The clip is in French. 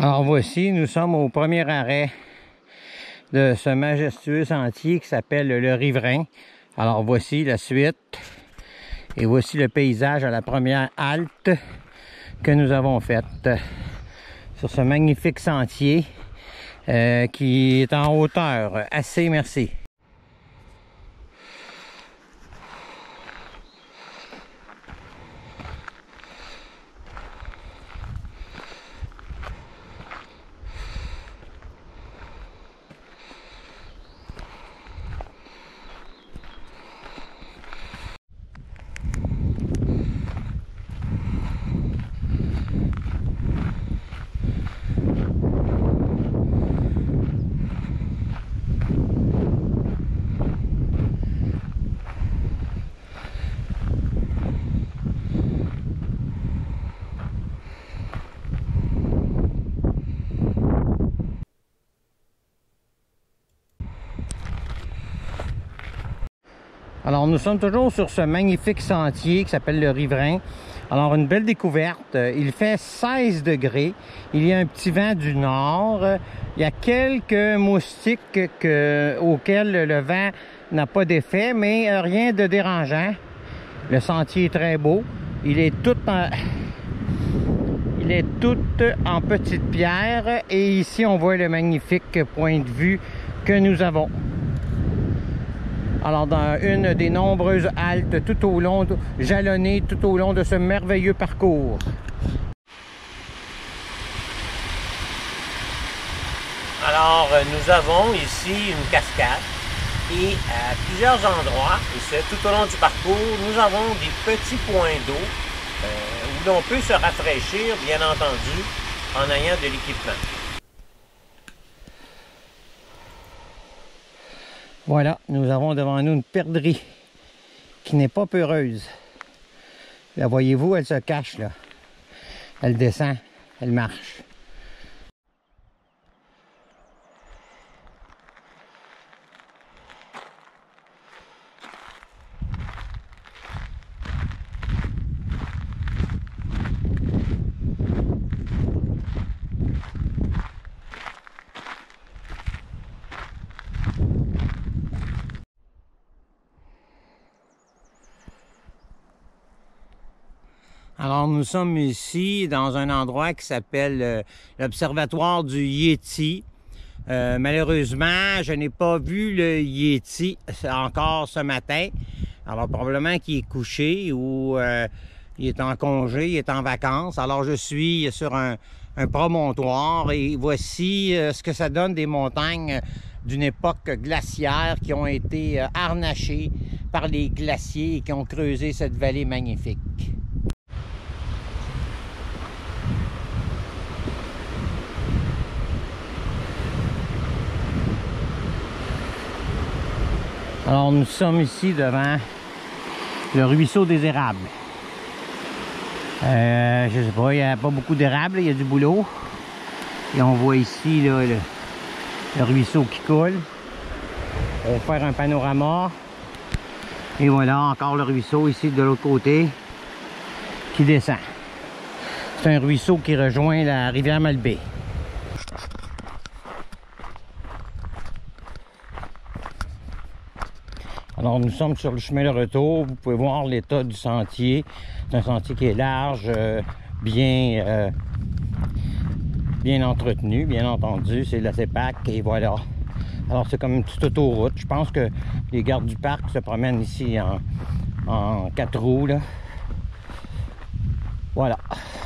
Alors voici, nous sommes au premier arrêt de ce majestueux sentier qui s'appelle le Riverain. Alors voici la suite et voici le paysage à la première halte que nous avons faite sur ce magnifique sentier qui est en hauteur. Assez merci. Alors nous sommes toujours sur ce magnifique sentier qui s'appelle le Riverain. Alors une belle découverte, il fait 16 degrés, il y a un petit vent du nord, il y a quelques moustiques auxquels le vent n'a pas d'effet, mais rien de dérangeant. Le sentier est très beau, il est tout en petites pierres et ici on voit le magnifique point de vue que nous avons. Alors, dans une des nombreuses haltes tout au long, jalonnées tout au long de ce merveilleux parcours. Alors, nous avons ici une cascade et à plusieurs endroits, et tout au long du parcours, nous avons des petits points d'eau où l'on peut se rafraîchir, bien entendu, en ayant de l'équipement. Voilà, nous avons devant nous une perdrix qui n'est pas peureuse. La voyez-vous, elle se cache là. Elle descend, elle marche. Alors, nous sommes ici dans un endroit qui s'appelle l'Observatoire du Yéti. Malheureusement, je n'ai pas vu le Yéti encore ce matin. Alors, probablement qu'il est couché ou il est en congé, il est en vacances. Alors, je suis sur un promontoire et voici ce que ça donne des montagnes d'une époque glaciaire qui ont été harnachées par les glaciers et qui ont creusé cette vallée magnifique. Alors, nous sommes ici devant le ruisseau des érables. Je sais pas, il n'y a pas beaucoup d'érables, il y a du boulot. Et on voit ici là, le ruisseau qui coule. On va faire un panorama. Et voilà, encore le ruisseau ici de l'autre côté qui descend. C'est un ruisseau qui rejoint la rivière Malbaie. Alors nous sommes sur le chemin de retour, vous pouvez voir l'état du sentier. C'est un sentier qui est large, bien entretenu, bien entendu, c'est la CEPAC et voilà. Alors c'est comme une petite autoroute, je pense que les gardes du parc se promènent ici en 4 roues là. Voilà.